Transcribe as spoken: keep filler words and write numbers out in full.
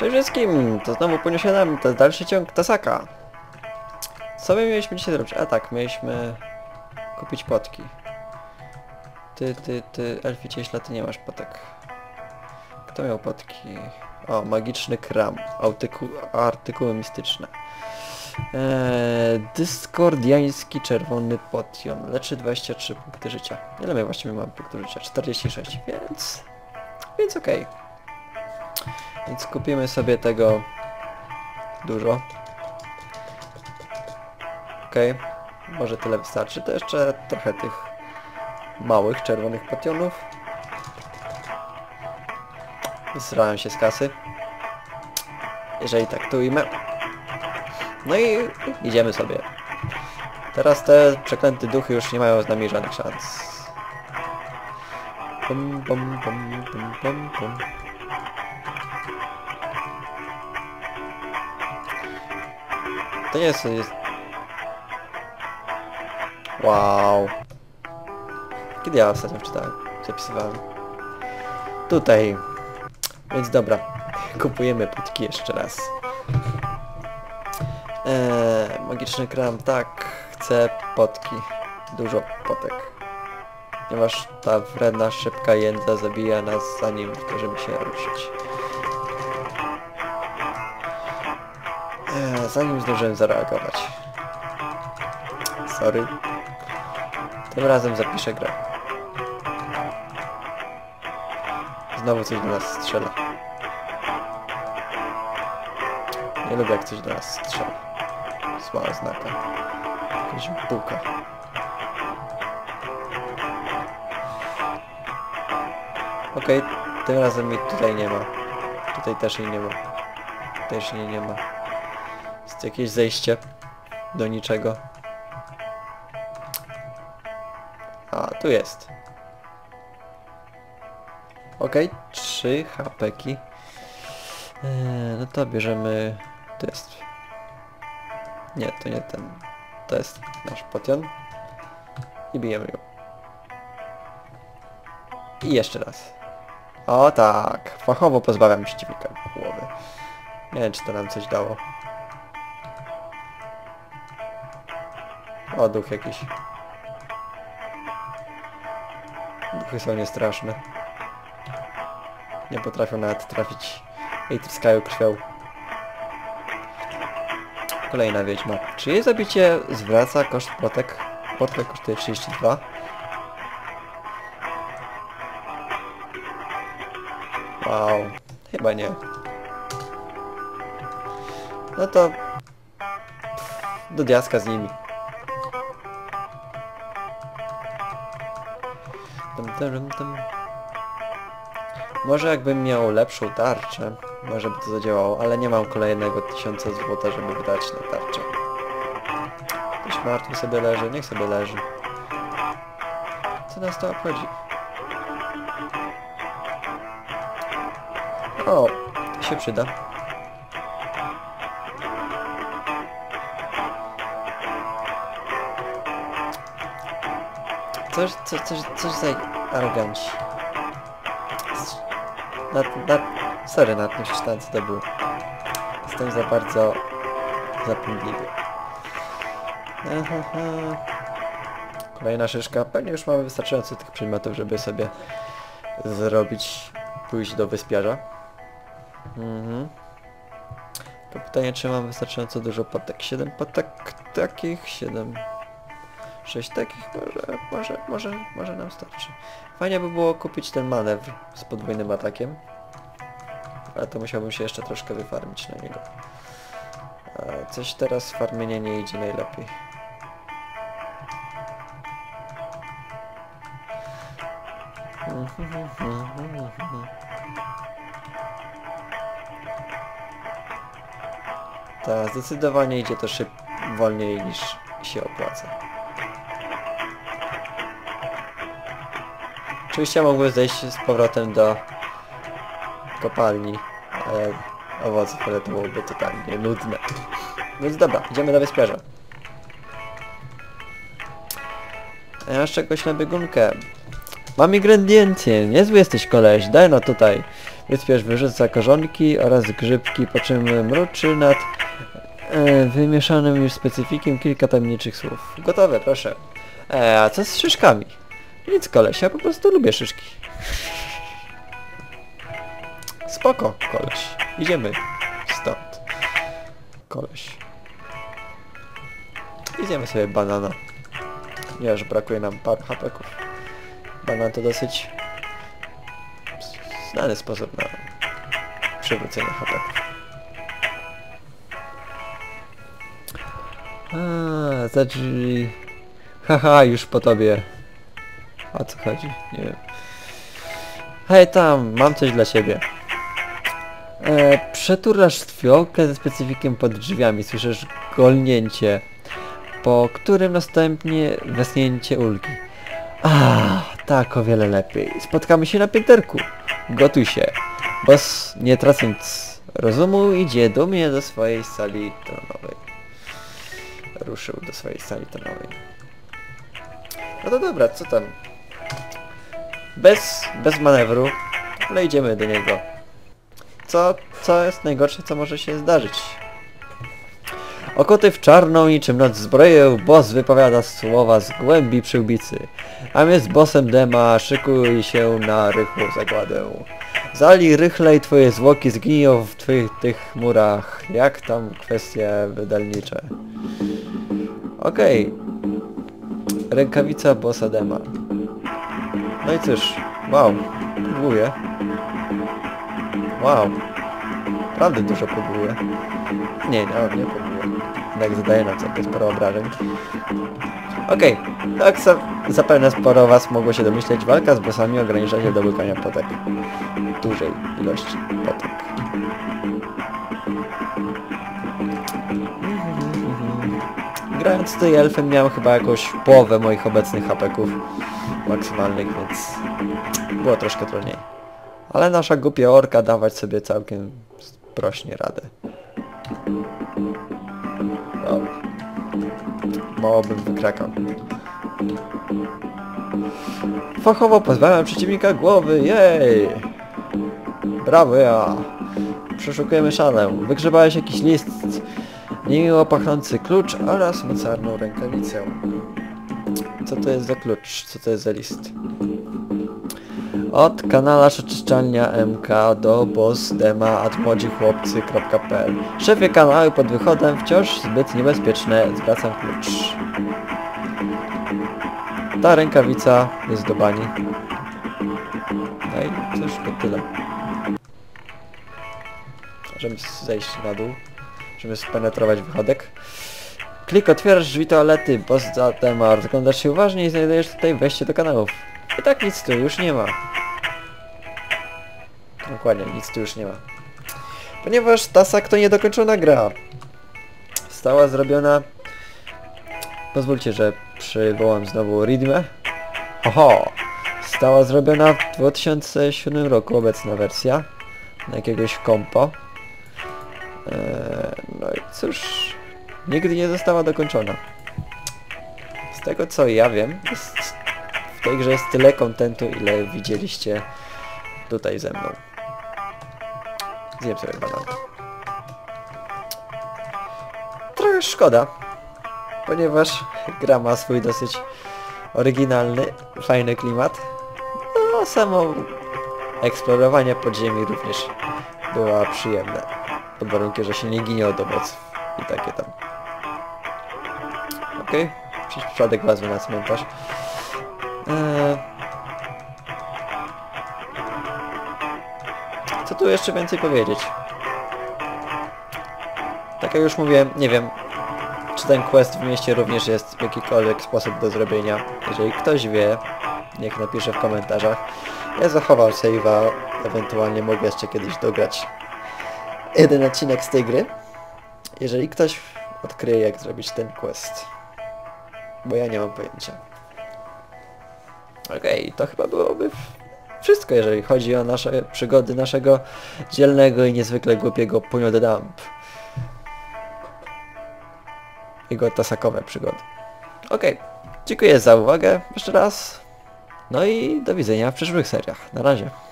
Cześć wszystkim, to znowu poniosę nam ten dalszy ciąg Tasaka. Co my mieliśmy dzisiaj zrobić? A tak, mieliśmy kupić potki. Ty, ty, ty, Elfie cieśla, ty nie masz potek. Kto miał potki? O, magiczny kram, Autyku, artykuły mistyczne. Eee, dyskordiański czerwony potion, leczy dwadzieścia trzy punkty życia. Ile my właściwie mamy punktów życia? czterdzieści sześć, więc... Więc okej. Okay. Więc kupimy sobie tego dużo. Okej, okay. Może tyle wystarczy. To jeszcze trochę tych małych czerwonych potionów. Wysrałem się z kasy. Jeżeli tak, to ujmę. No i idziemy sobie. Teraz te przeklęte duchy już nie mają z nami żadnych szans. Pum, pum, pum, pum, pum, pum. To nie jest... jest... Wow. Kiedy ja ostatnio czytałem? Zapisywałem. Tutaj. Więc dobra. Kupujemy potki jeszcze raz. Eee, magiczny kram, tak. Chcę potki. Dużo potek. Ponieważ ta wredna, szybka jędza zabija nas, zanim zdążymy się ruszyć. Eee, zanim zdążyłem zareagować. Sorry. Tym razem zapiszę grę. Znowu coś do nas strzela. Nie lubię, jak coś do nas strzela. Zła oznaka. Jakaś bułka. Okej, okay, tym razem mi tutaj nie ma. Tutaj też jej nie ma. Też jej nie ma. Jest jakieś zejście do niczego. A, tu jest. Okej, okay, trzy hapeki. Eee, no to bierzemy... To jest... Nie, to nie ten. To jest nasz potion. I bijemy ją. I jeszcze raz. O tak, fachowo pozbawiam przeciwnika głowy. Nie wiem, czy to nam coś dało. O, duch jakiś. Duchy są niestraszne. Nie potrafią nawet trafić jej tryskają krwią. Kolejna wiedźma. Czy jej zabicie zwraca koszt potek? Potek kosztuje trzydzieści dwa. Wow, chyba nie. No to... do diaska z nimi. Dum, dum, dum. Może jakbym miał lepszą tarczę, może by to zadziałało, ale nie mam kolejnego tysiąca złota, żeby wydać na tarczę. Ktoś martwy sobie leży, niech sobie leży. Co nas to obchodzi? O, to się przyda. Coś, coś, coś, coś za aroganci. Nad, nad, sorry, nad tym przeczytałem, co to było. Jestem za bardzo zapędliwy. Kolejna szyszka. Pewnie już mamy wystarczająco tych przedmiotów, żeby sobie zrobić, pójść do wyspiarza. Mhm. To pytanie, czy mam wystarczająco dużo potek? siedem potek takich, siedem... sześć takich, może, może, może, może nam starczy. Fajnie by było kupić ten manewr z podwójnym atakiem. Ale to musiałbym się jeszcze troszkę wyfarmić na niego. A coś teraz farmienie nie idzie najlepiej. Tak, zdecydowanie idzie to szyb wolniej niż się opłaca. Oczywiście mógłbym zejść z powrotem do kopalni, ale owoców, ale to byłoby totalnie nudne. Więc dobra, idziemy do wyspiarza. A ja jeszcze czegoś na biegunkę. Mam ingrediencje, niezły jesteś koleś, daj no tutaj. Wyspierz wyrzuca korzonki oraz grzybki, po czym mruczy nad e, wymieszanym już specyfikiem kilka tajemniczych słów. Gotowe, proszę. E, a co z szyszkami? Nic, koleś, ja po prostu lubię szyszki. Spoko, koleś. Idziemy stąd. Koleś. Idziemy sobie banana. Nie, że brakuje nam paru hapeków. Banan to dosyć znany sposób na przywrócenie hapeków. A, za drzwi. Haha, już po tobie. O co chodzi? Nie wiem. Hej tam, mam coś dla ciebie. E, przeturasz fiołkę ze specyfikiem pod drzwiami. Słyszysz golnięcie, po którym następnie wesnięcie ulgi. Ah, tak, o wiele lepiej. Spotkamy się na pięterku. Gotuj się. Boss, nie tracąc rozumu, idzie dumnie do swojej sali tronowej. Ruszył do swojej sali tronowej. No to dobra, co tam? Bez, bez manewru, ale idziemy do niego. Co, co jest najgorsze, co może się zdarzyć? Okuty w czarną niczym noc zbroję, boss wypowiada słowa z głębi przyłbicy. A my z bossem Dema szykuj się na rychłą zagładę. Zali rychlej twoje zwłoki zgniją w twych tych murach. Jak tam kwestie wydalnicze? Okej. Okay. Rękawica bossa Dema. No i cóż, wow, próbuję. Wow. Naprawdę dużo próbuję. Nie, nie, nie próbuję. Tak zadaję nam całkiem sporo obrażeń. Okej, okay. Tak za, zapewne sporo was mogło się domyśleć, walka z bossami ogranicza się do łykania potek. Dużej ilości potek. Grając tutaj elfem miałem chyba jakąś połowę moich obecnych hapeków maksymalnych, więc było troszkę trudniej. Ale nasza głupia orka dawać sobie całkiem sprośnie radę. O. Mało bym wykrakał. Fachowo pozbawiam przeciwnika głowy, jej! Brawo ja! Przeszukujemy szalę. Wygrzebałeś jakiś list, niemiło pachnący klucz oraz mocarną rękawicę. Co to jest za klucz? Co to jest za list? Od kanalarz oczyszczalnia M K do boss dema at młodzi chłopcy kropka p l. Szefie kanału pod wychodem wciąż zbyt niebezpieczne. Zwracam klucz. Ta rękawica jest do bani. No i cóż, to tyle. Możemy zejść na dół. Żeby spenetrować wychodek. Klik, otwierasz drzwi toalety, boss za dema. Rozglądasz się uważnie i znajdujesz tutaj wejście do kanałów. I tak nic tu już nie ma. Dokładnie, nic tu już nie ma. Ponieważ Tasak to niedokończona gra. Została zrobiona... Pozwólcie, że przywołam znowu Ridmę. Oho! Została zrobiona w dwa tysiące siódmym roku obecna wersja. Na jakiegoś kompo. Eee, no i cóż... Nigdy nie została dokończona. Z tego co ja wiem, jest... w tej grze jest tyle kontentu, ile widzieliście tutaj ze mną. Zjem sobie banan. Trochę szkoda, ponieważ gra ma swój dosyć oryginalny, fajny klimat. No, samo eksplorowanie podziemi również było przyjemne. Pod warunkiem, że się nie ginie od owoców i takie tam. Okej, okay. Przez przypadek wezmę na cmentarz. Eee... Co tu jeszcze więcej powiedzieć? Tak jak już mówiłem, nie wiem, czy ten quest w mieście również jest w jakikolwiek sposób do zrobienia. Jeżeli ktoś wie, niech napisze w komentarzach. Ja zachowam save'a, ewentualnie mogę jeszcze kiedyś dograć jeden odcinek z tej gry. Jeżeli ktoś odkryje, jak zrobić ten quest. Bo ja nie mam pojęcia. Okej, okay, to chyba byłoby wszystko, jeżeli chodzi o nasze przygody naszego dzielnego i niezwykle głupiego Punio de Dump. Jego tasakowe przygody. Okej, okay. Dziękuję za uwagę jeszcze raz. No i do widzenia w przyszłych seriach. Na razie.